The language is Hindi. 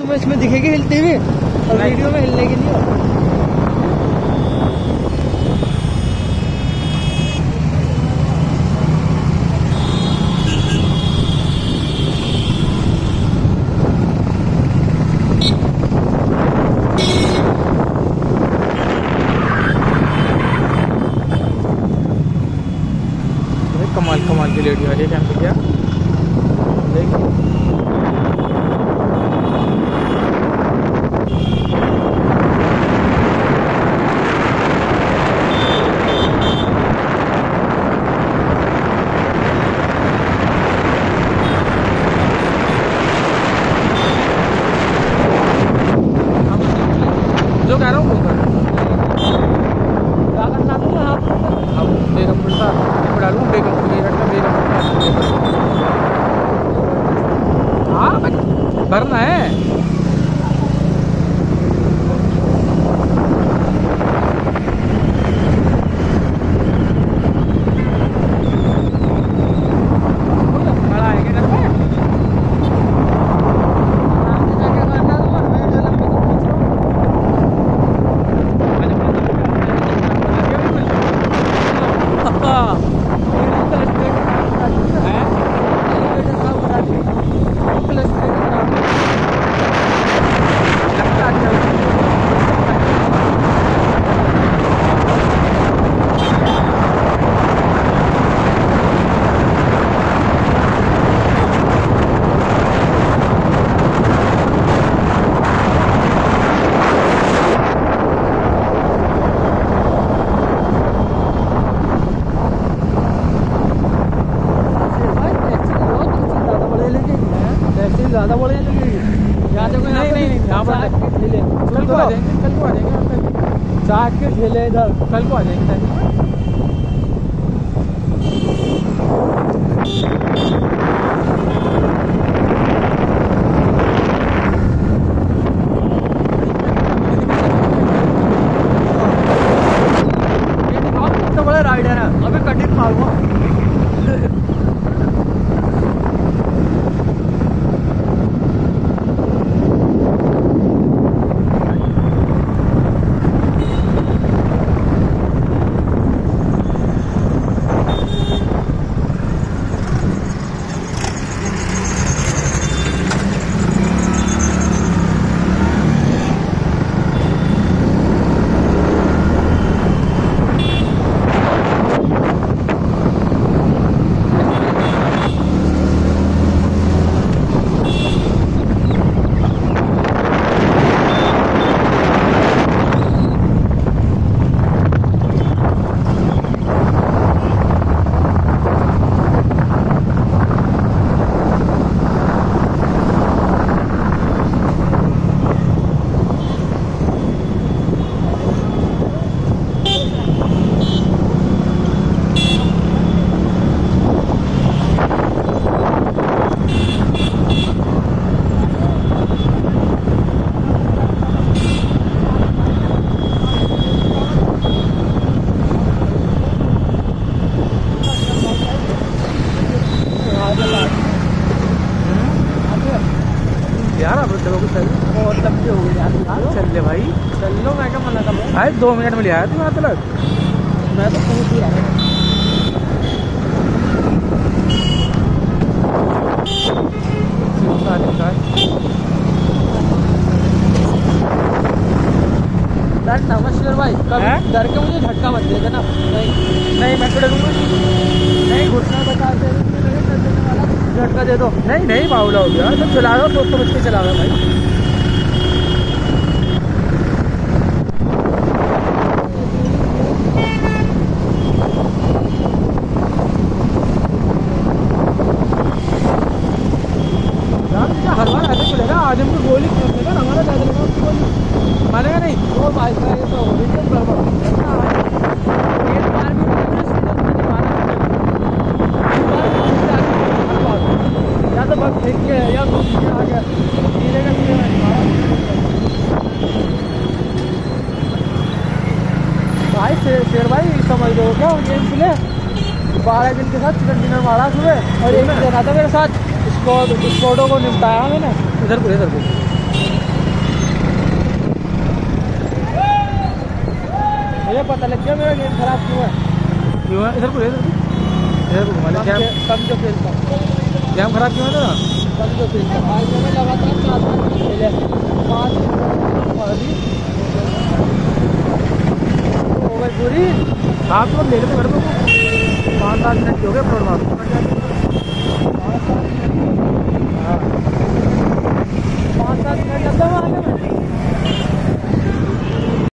में इसमें दिखेगी हिलती हुई और वीडियो में हिलने की नहीं हो। कमाल की लेडी आ रही है कैंप क्या देखिए। जो कह रहा हूँ भरना है। ज़्यादा बड़े लगेगी यहाँ देखो। नहीं यहाँ पर कल को आ जाएंगे चाट के ठेले इधर कल को आ जाएंगे। तो बड़े राइडर है अभी कटिंग मारूंगा। यार अब चलो बहुत लंबी हो गई यार। चल ले भाई चल लो मैं क्या मना कर रहा हूँ भाई 2 मिनट में ले आया तू यहाँ तक। मैं तो पहुँच ही रहा हूँ। नमस्कार भाई कभी डर के मुझे झटका मत देगा ना। नहीं मैं तो डरूंगा नहीं घुटना बता दे वाला झटका दे दो। नहीं बावला हो गया तो चला रहा तो बच के चला रहा भाई। हर बार ऐसे चलेगा आज हमको गोली खेलने हमारा ज्यादा लगा उसकी गोली मानेगा नहीं। वो बाइक का ये तो या तो बस फेंक के या तो आ गया धीरे का भाई शेर भाई समझ लो क्या गेम खेले 12 दिन के साथ चिकन डिनर मारा सुबह और एक जना था मेरे साथ स्क्वाडों को निपटाया मैंने। इधर को पता लग गया मेरा गेम खराब क्यों है। क्यों है? इधर को घुमा ले। कम जो खेलता जैम खराब क्यों है ना? कम जो खेलता आज मैंने लगातार 4 मैच खेले 5 हो गई पूरी। आप लोग ले लो कर दो 5-7 मिनट हो गए।